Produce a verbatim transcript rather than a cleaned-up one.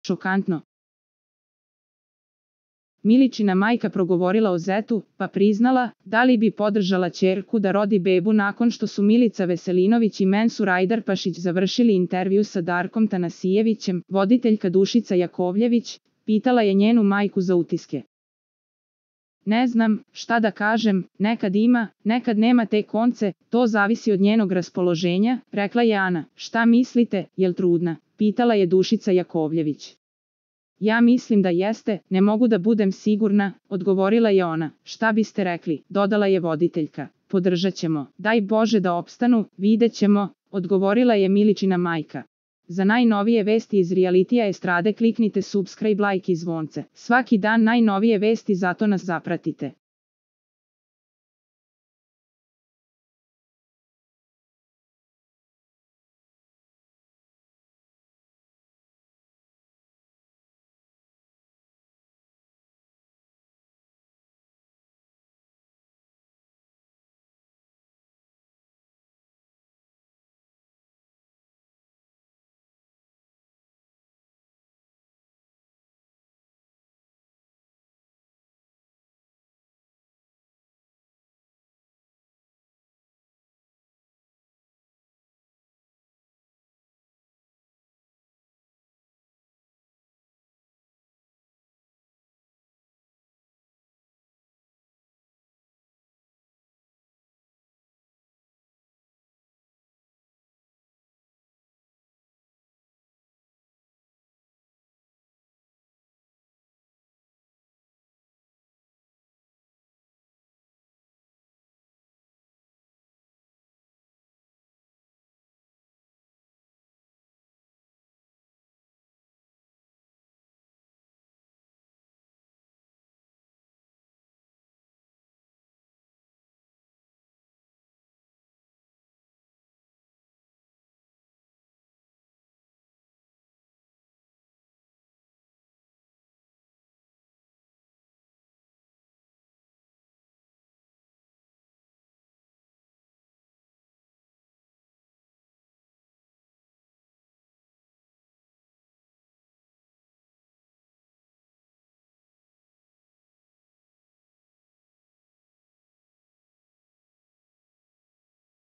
Šokantno. Miličina majka progovorila o zetu, pa priznala, da li bi podržala ćerku da rodi bebu nakon što su Milica Veselinović i Mensur Ajdarpašić završili intervju sa Darkom Tanasijevićem. Voditeljka Dušica Jakovljević pitala je njenu majku za utiske. Ne znam, šta da kažem, nekad ima, nekad nema te konce, to zavisi od njenog raspoloženja, rekla je Ana. Šta mislite, jel trudna? Pitala je Dušica Jakovljević. Ja mislim da jeste, ne mogu da budem sigurna, odgovorila je ona. Šta biste rekli, dodala je voditeljka. Podržat ćemo, daj Bože da opstanu, vidjet ćemo, odgovorila je Miličina majka. Za najnovije vesti iz realitija estrade kliknite subscribe, like i zvonce. Svaki dan najnovije vesti, zato nas zapratite.